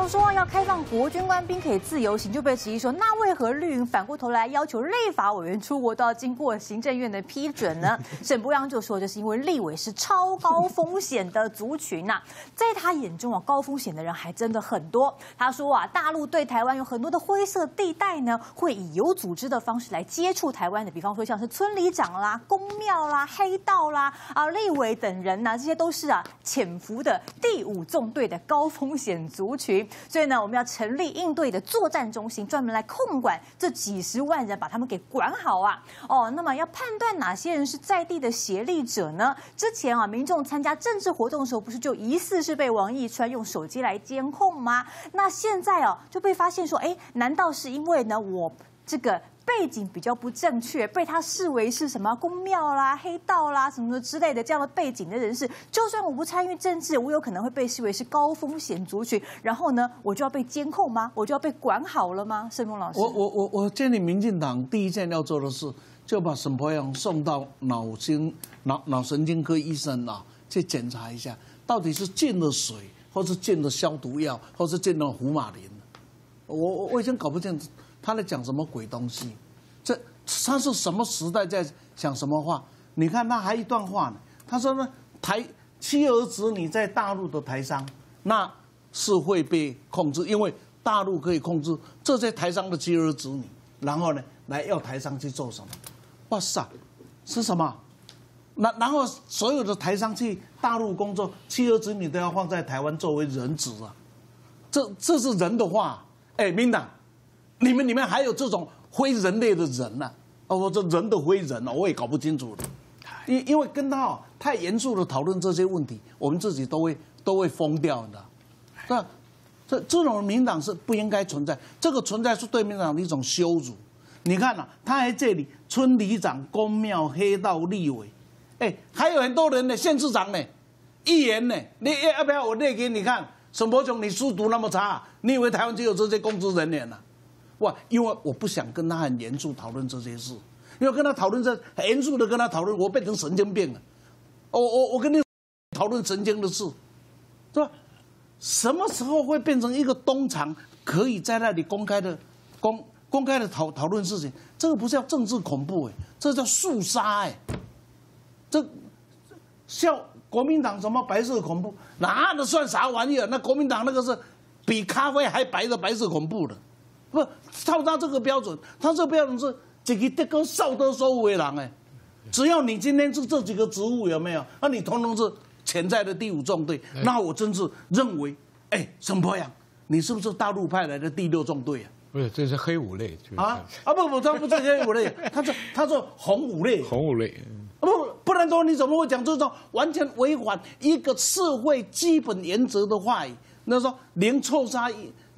动说要开放国军官兵可以自由行，就被质疑说，那为何绿营反过头来要求立法委员出国都要经过行政院的批准呢？沈伯洋就说，就是因为立委是超高风险的族群呐，在他眼中啊，高风险的人还真的很多。他说啊，大陆对台湾有很多的灰色地带呢，会以有组织的方式来接触台湾的，比方说像是村里长啦、公庙啦、黑道啦、立委等人呐，这些都是潜伏的第5纵队的高风险族群。所以呢，我们要成立应对的作战中心，专门来控管这几10万人，把他们给管好啊。那么要判断哪些人是在地的协力者呢？之前民众参加政治活动的时候，不是就疑似是被王义川用手机来监控吗？那现在就被发现说，难道是因为呢我这个背景比较不正确，被他视为是什么公庙啦、黑道啦什么之类的这样的背景的人士，就算我不参与政治，我有可能会被视为是高风险族群，然后呢，我就要被监控吗？我就要被管好了吗？盛峰老师， 我建议民进党第一件要做的事，就把沈伯洋送到脑神经科医生去检查一下，到底是进了水，或是进了消毒药，或是进了福马林。我已经搞不清楚他在讲什么鬼东西，他是什么时代在讲什么话？你看他还一段话呢，他说呢，妻儿子女在大陆的台商，那是会被控制，因为大陆可以控制这些台商的妻儿子女，然后呢，来要台商去做什么？哇塞，是什么？然后所有的台商去大陆工作，妻儿子女都要放在台湾作为人质啊，这是人的话。民党，你们里面还有这种非人类的人呢？我这人的非人我也搞不清楚的。因为跟他太严肃的讨论这些问题，我们自己都会疯掉的。这种民党是不应该存在，这个存在是对民党的一种羞辱。你看他在这里，村里长、公庙、黑道、立委，还有很多人呢，县市长呢，议员呢，你要不要我列给你看？沈伯雄，你书读那么差，你以为台湾只有这些公职人员啊？哇！因为我不想跟他很严肃讨论这些事，因为跟他讨论很严肃的跟他讨论，我变成神经病了。我跟你讨论神经的事，是吧？什么时候会变成一个东厂，可以在那里公开的讨论事情？这个不是叫政治恐怖这叫肃杀这像国民党什么白色恐怖，那算啥玩意儿？那国民党那个是比咖啡还白的白色恐怖的，不照他这个标准，他这个标准是一个德高少德所有的人只要你今天是这几个职务有没有？那你统统是潜在的第5纵队，那我真是认为，沈伯洋，你是不是大陆派来的第6纵队啊？ 不是，这是黑五类不，他不是黑五类，他是红五类， 红五类。 不然的话，你怎么会讲这种完全违反一个社会基本原则的话语？那说零错杀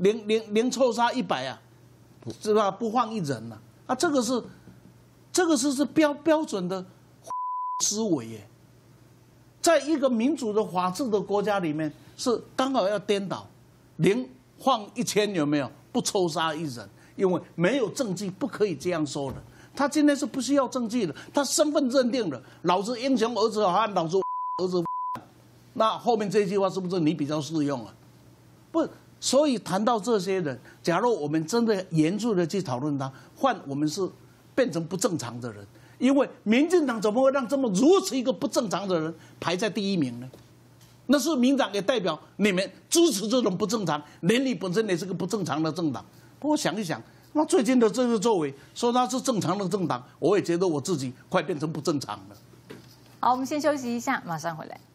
100是吧？不放一人这个是标准的思维在一个民主的法治的国家里面，是刚好要颠倒，零放1000有没有？不抽杀一人，因为没有证据，不可以这样说的。他今天是不需要证据的，他身份认定了，老子英雄儿子好汉，老子儿子。那后面这句话是不是你比较适用不，所以谈到这些人，假如我们真的严肃的去讨论他，换我们是变成不正常的人，因为民进党怎么会让如此一个不正常的人排在第1名呢？那是民党也代表你们支持这种不正常，连你本身也是个不正常的政党。不过想一想。那最近的这个作为，说他是正常的政党，我也觉得我自己快变成不正常了。 好，我们先休息一下，马上回来。